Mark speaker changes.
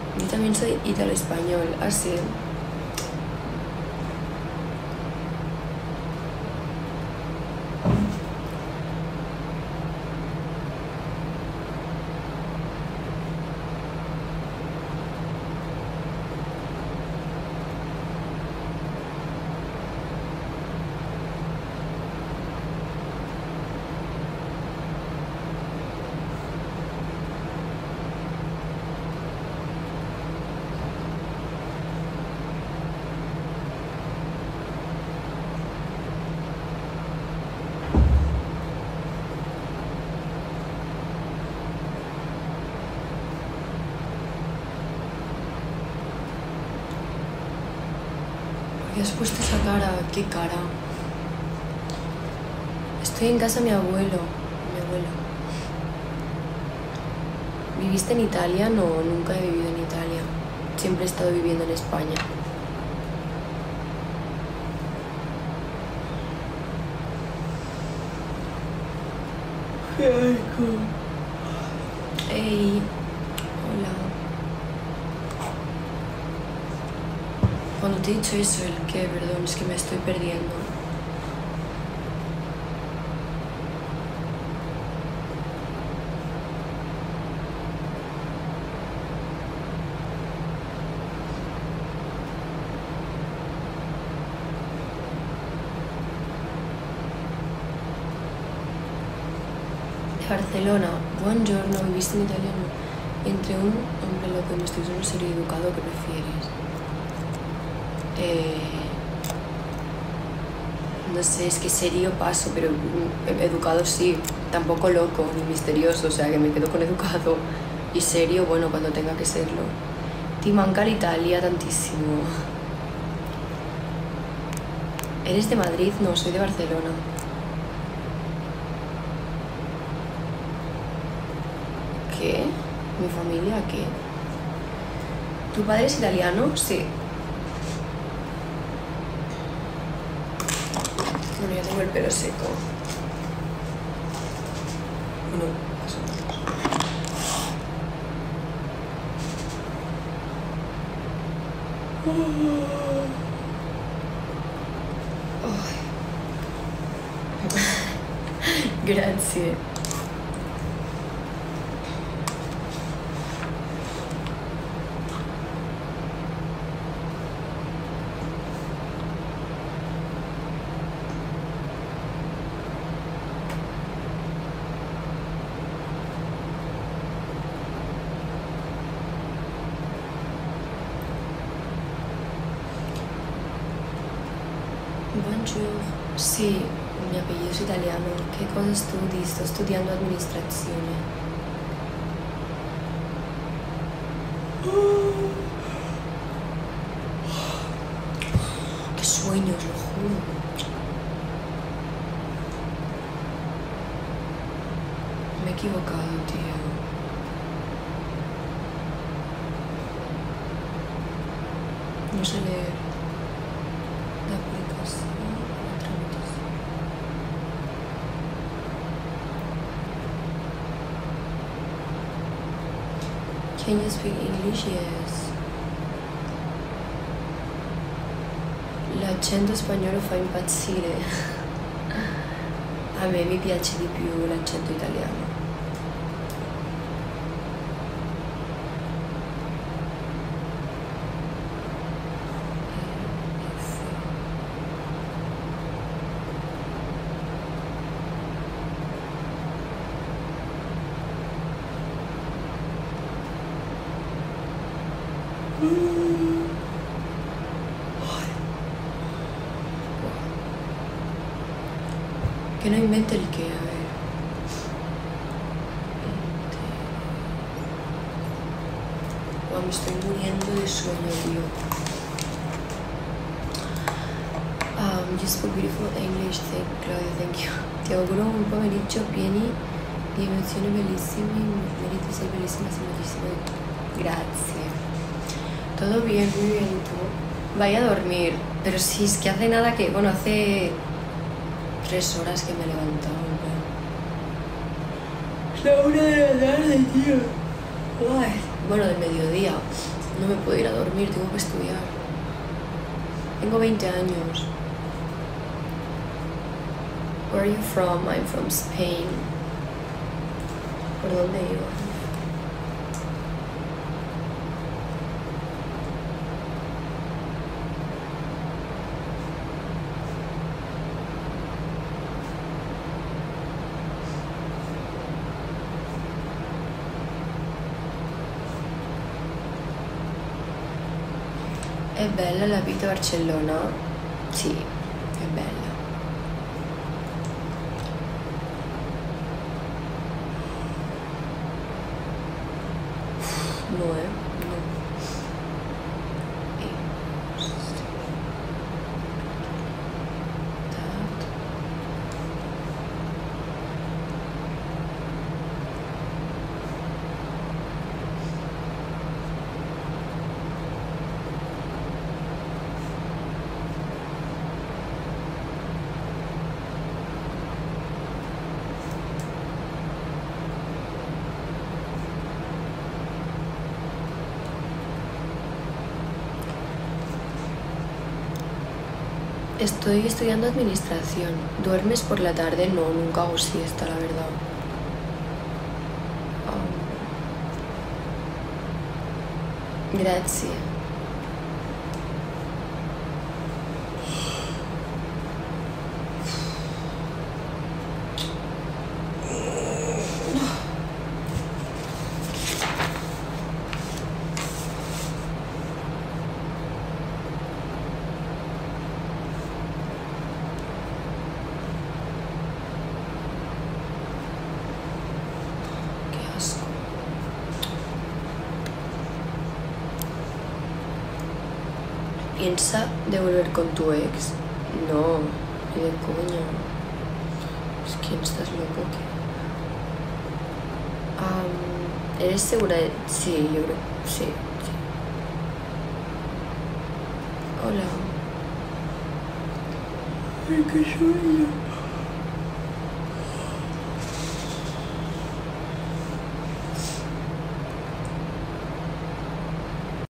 Speaker 1: Yo también soy italo-español, así. ¿Qué has puesto esa cara? ¿Qué cara? Estoy en casa de mi abuelo. ¿Viviste en Italia? No, nunca he vivido en Italia. Siempre he estado viviendo en España. ¡Qué asco! ¡Ey! Hola. Cuando te he dicho eso, ¿el qué? Perdón, es que me estoy perdiendo. Barcelona, buongiorno, viviste en italiano. Entre un hombre loco y misterioso serio y educado, ¿qué prefieres? No sé, es que serio paso, pero educado sí. Tampoco loco ni misterioso, o sea que me quedo con educado. Y serio, bueno, cuando tenga que serlo. Ti manca l'Italia tantísimo. ¿Eres de Madrid? No, soy de Barcelona. ¿Qué? ¿Mi familia qué? ¿Tu padre es italiano? Sí. Bueno, ya tengo el pelo seco. Bueno, más o menos. Grazie. Bonjour. Sí, mi apellido es italiano. ¿Qué cosa studi? Sto studiando administrazione. Qué sueño, os lo juro. Me he equivocado, tío. No sé leer. La aplicación, la tramitación. Can you speak English? Yes. L'accento spagnolo fa impazzire. A me mi piace di più l'accento italiano. Que no invente el qué, a ver. Wow, me estoy muriendo de sueño, tío. You speak beautiful English, Claudia, thank you. Ti auguro un pomeriggio pieni di emozioni bellissime, meriti ser bellissima, y muchísimas. Grazie. Todo bien, muy bien, ¿y tú? Vaya a dormir, pero si es que hace nada que, bueno, hace 3 horas que me he levantado. Es la 1 de la tarde, tío. Ay, bueno, del mediodía. No me puedo ir a dormir, tengo que estudiar. Tengo 20 años. Where are you from? I'm from Spain. ¿Por dónde iba? È bella la vita a Barcellona? Sì, è bella. No, no. Estoy estudiando administración. ¿Duermes por la tarde? No, nunca hago siesta, la verdad. Grazie. ¿Piensa de volver con tu ex? No, ni de coña. Es que estás loco, ¿qué? ¿Eres segura de...? Sí, yo creo... Sí, sí. Hola. Ay, qué sueño.